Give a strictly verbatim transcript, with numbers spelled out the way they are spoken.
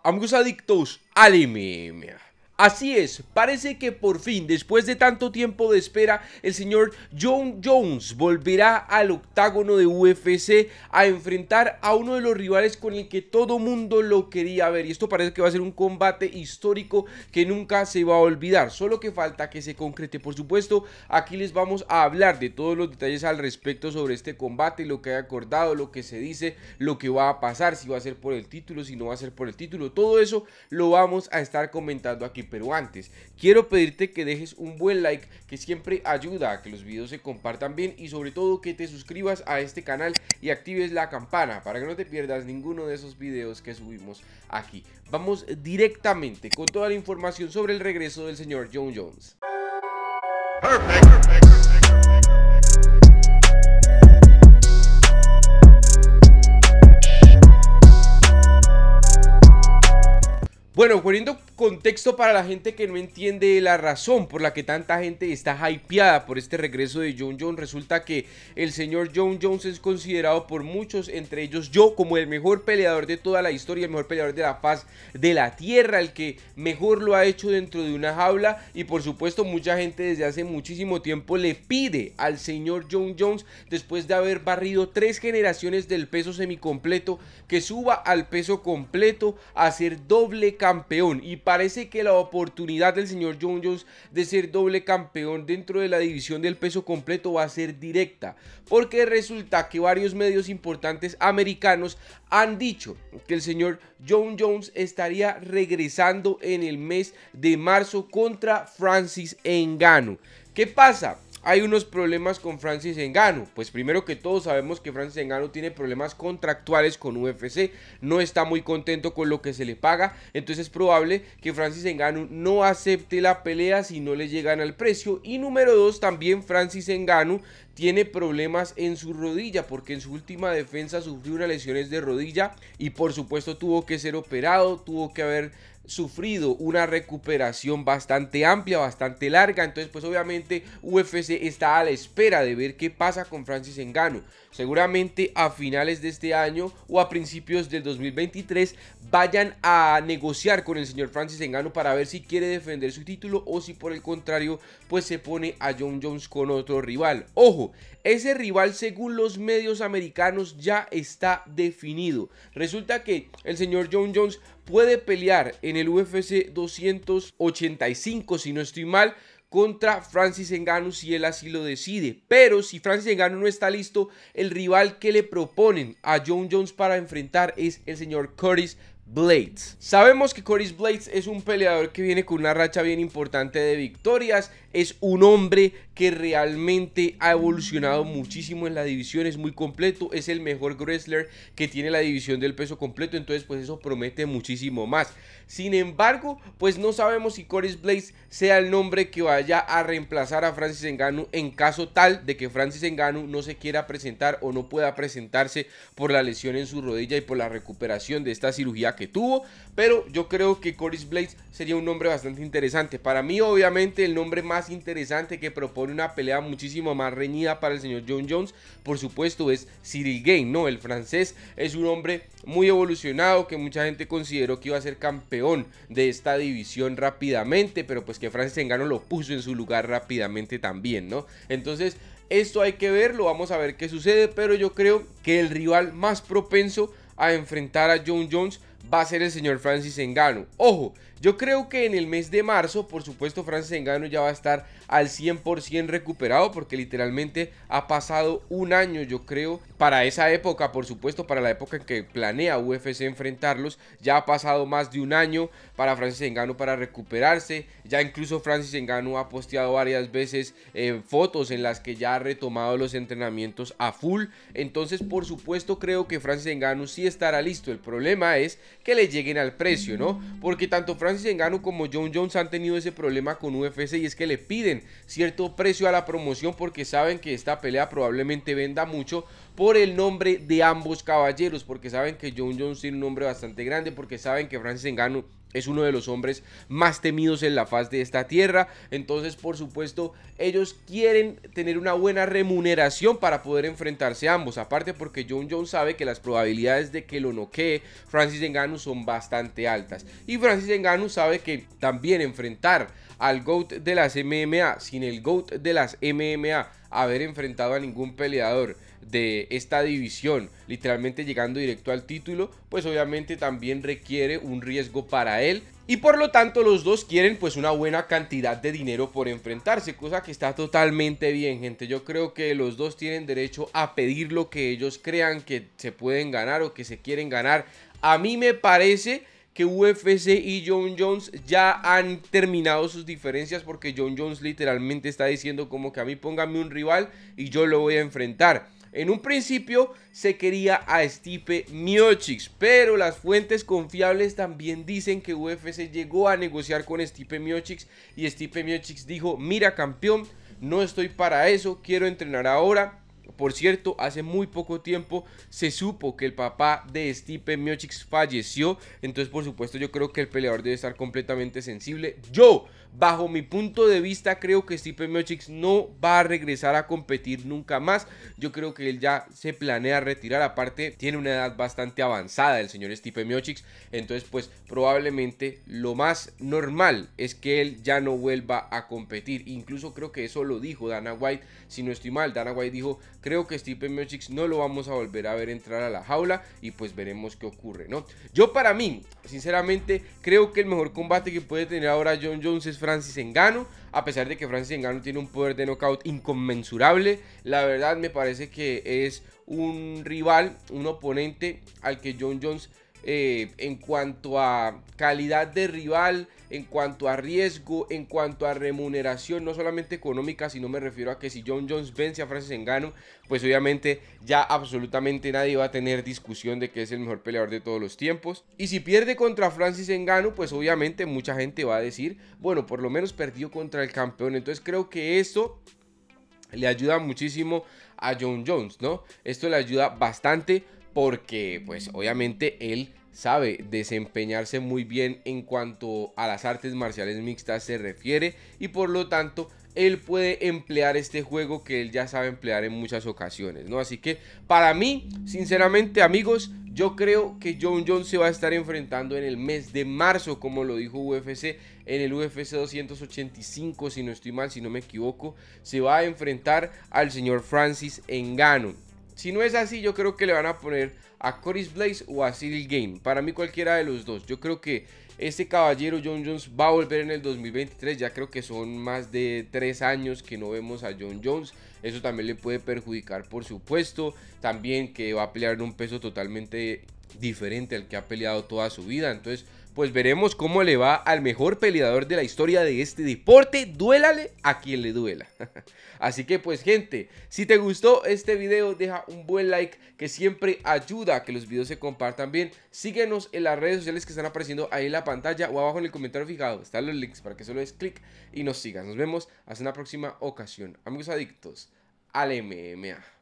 amigos adictos al M M A. Así es, parece que por fin, después de tanto tiempo de espera, el señor Jon Jones volverá al octágono de U F C a enfrentar a uno de los rivales con el que todo mundo lo quería ver. Y esto parece que va a ser un combate histórico que nunca se va a olvidar, solo que falta que se concrete. Por supuesto, aquí les vamos a hablar de todos los detalles al respecto sobre este combate, lo que hay acordado, lo que se dice, lo que va a pasar, si va a ser por el título, si no va a ser por el título. Todo eso lo vamos a estar comentando aquí. Pero antes, quiero pedirte que dejes un buen like, que siempre ayuda a que los videos se compartan bien, y sobre todo que te suscribas a este canal y actives la campana para que no te pierdas ninguno de esos videos que subimos aquí. Vamos directamente con toda la información sobre el regreso del señor Jon Jones. Perfect, perfect. Bueno, poniendo contexto para la gente que no entiende la razón por la que tanta gente está hypeada por este regreso de Jon Jones, resulta que el señor Jon Jones es considerado por muchos, entre ellos yo, como el mejor peleador de toda la historia, el mejor peleador de la faz de la tierra, el que mejor lo ha hecho dentro de una jaula. Y por supuesto mucha gente desde hace muchísimo tiempo le pide al señor Jon Jones, después de haber barrido tres generaciones del peso semicompleto, que suba al peso completo a ser doble campeón. campeón y parece que la oportunidad del señor Jon Jones de ser doble campeón dentro de la división del peso completo va a ser directa, porque resulta que varios medios importantes americanos han dicho que el señor Jon Jones estaría regresando en el mes de marzo contra Francis Ngannou. ¿Qué pasa? Hay unos problemas con Francis Ngannou. Pues primero que todo sabemos que Francis Ngannou tiene problemas contractuales con U F C, no está muy contento con lo que se le paga, entonces es probable que Francis Ngannou no acepte la pelea si no le llegan al precio. Y número dos, también Francis Ngannou tiene problemas en su rodilla, porque en su última defensa sufrió unas lesiones de rodilla y por supuesto tuvo que ser operado, tuvo que haber sufrido una recuperación bastante amplia, bastante larga. Entonces pues obviamente U F C está a la espera de ver qué pasa con Francis Ngannou. Seguramente a finales de este año o a principios del dos mil veintitrés vayan a negociar con el señor Francis Ngannou para ver si quiere defender su título o si por el contrario pues se pone a Jon Jones con otro rival. Ojo, ese rival según los medios americanos ya está definido. Resulta que el señor Jon Jones puede pelear en el U F C doscientos ochenta y cinco, si no estoy mal, contra Francis Ngannou si él así lo decide. Pero si Francis Ngannou no está listo, el rival que le proponen a Jon Jones para enfrentar es el señor Curtis Blaydes. Sabemos que Curtis Blaydes es un peleador que viene con una racha bien importante de victorias, es un hombre que realmente ha evolucionado muchísimo en la división, es muy completo, es el mejor wrestler que tiene la división del peso completo, entonces pues eso promete muchísimo más. Sin embargo, pues no sabemos si Curtis Blaydes sea el nombre que vaya a reemplazar a Francis Ngannou en caso tal de que Francis Ngannou no se quiera presentar o no pueda presentarse por la lesión en su rodilla y por la recuperación de esta cirugía que tuvo. Pero yo creo que Curtis Blaydes sería un nombre bastante interesante. Para mí obviamente el nombre más interesante que propone una pelea muchísimo más reñida para el señor Jon Jones, por supuesto, es Ciryl Gane, ¿no? El francés es un hombre muy evolucionado que mucha gente consideró que iba a ser campeón de esta división rápidamente, pero pues que Francis Ngannou lo puso en su lugar rápidamente también, ¿no? Entonces esto hay que verlo, vamos a ver qué sucede, pero yo creo que el rival más propenso a enfrentar a Jon Jones va a ser el señor Francis Ngannou. Ojo, yo creo que en el mes de marzo, por supuesto, Francis Ngannou ya va a estar al cien por ciento recuperado, porque literalmente ha pasado un año, yo creo, para esa época, por supuesto, para la época en que planea U F C enfrentarlos, ya ha pasado más de un año para Francis Ngannou para recuperarse. Ya incluso Francis Ngannou ha posteado varias veces eh, fotos en las que ya ha retomado los entrenamientos a full. Entonces, por supuesto, creo que Francis Ngannou sí estará listo. El problema es que le lleguen al precio, ¿no? Porque tanto Francis Ngannou como Jon Jones han tenido ese problema con U F C, y es que le piden cierto precio a la promoción porque saben que esta pelea probablemente venda mucho por el nombre de ambos caballeros, porque saben que Jon Jones tiene un nombre bastante grande, porque saben que Francis Ngannou es uno de los hombres más temidos en la faz de esta tierra. Entonces, por supuesto, ellos quieren tener una buena remuneración para poder enfrentarse a ambos. Aparte porque Jon Jones sabe que las probabilidades de que lo noquee Francis Ngannou son bastante altas. Y Francis Ngannou sabe que también enfrentar al GOAT de las M M A sin el GOAT de las M M A haber enfrentado a ningún peleador de esta división, literalmente llegando directo al título, pues obviamente también requiere un riesgo para él. Y por lo tanto los dos quieren pues una buena cantidad de dinero por enfrentarse, cosa que está totalmente bien, gente. Yo creo que los dos tienen derecho a pedir lo que ellos crean que se pueden ganar o que se quieren ganar. A mí me parece que U F C y Jon Jones ya han terminado sus diferencias, porque Jon Jones literalmente está diciendo como que a mí póngame un rival y yo lo voy a enfrentar. En un principio se quería a Stipe Miocic, pero las fuentes confiables también dicen que U F C llegó a negociar con Stipe Miocic y Stipe Miocic dijo: mira, campeón, no estoy para eso, quiero entrenar ahora. Por cierto, hace muy poco tiempo se supo que el papá de Stipe Miocic falleció. Entonces, por supuesto, yo creo que el peleador debe estar completamente sensible. Yo, bajo mi punto de vista, creo que Stipe Miocic no va a regresar a competir nunca más. Yo creo que él ya se planea retirar. Aparte, tiene una edad bastante avanzada el señor Stipe Miocic. Entonces, pues, probablemente lo más normal es que él ya no vuelva a competir. Incluso creo que eso lo dijo Dana White, si no estoy mal. Dana White dijo: creo que Stipe Miocic no lo vamos a volver a ver entrar a la jaula y pues veremos qué ocurre, ¿no? Yo, para mí, sinceramente, creo que el mejor combate que puede tener ahora Jon Jones es Francis Ngannou. A pesar de que Francis Ngannou tiene un poder de knockout inconmensurable, la verdad me parece que es un rival, un oponente al que Jon Jones, eh, en cuanto a calidad de rival, en cuanto a riesgo, en cuanto a remuneración, no solamente económica, sino me refiero a que si Jon Jones vence a Francis Ngannou, pues obviamente ya absolutamente nadie va a tener discusión de que es el mejor peleador de todos los tiempos. Y si pierde contra Francis Ngannou, pues obviamente mucha gente va a decir: bueno, por lo menos perdió contra el campeón. Entonces creo que eso le ayuda muchísimo a Jon Jones, ¿no? Esto le ayuda bastante porque pues obviamente él sabe desempeñarse muy bien en cuanto a las artes marciales mixtas se refiere, y por lo tanto él puede emplear este juego que él ya sabe emplear en muchas ocasiones, ¿no? Así que para mí, sinceramente, amigos, yo creo que Jon Jones se va a estar enfrentando en el mes de marzo, como lo dijo U F C, en el U F C doscientos ochenta y cinco, si no estoy mal, si no me equivoco, se va a enfrentar al señor Francis Ngannou. Si no es así, yo creo que le van a poner a Curtis Blaydes o a Cyril Gane. Para mí cualquiera de los dos. Yo creo que este caballero Jon Jones va a volver en el dos mil veintitrés. Ya creo que son más de tres años que no vemos a Jon Jones. Eso también le puede perjudicar, por supuesto. También que va a pelear en un peso totalmente diferente al que ha peleado toda su vida. Entonces, pues veremos cómo le va al mejor peleador de la historia de este deporte. Duélale a quien le duela. Así que pues, gente, si te gustó este video, deja un buen like, que siempre ayuda a que los videos se compartan bien. Síguenos en las redes sociales que están apareciendo ahí en la pantalla o abajo en el comentario fijado. Están los links para que solo des clic y nos sigas. Nos vemos hasta una próxima ocasión, amigos adictos al M M A.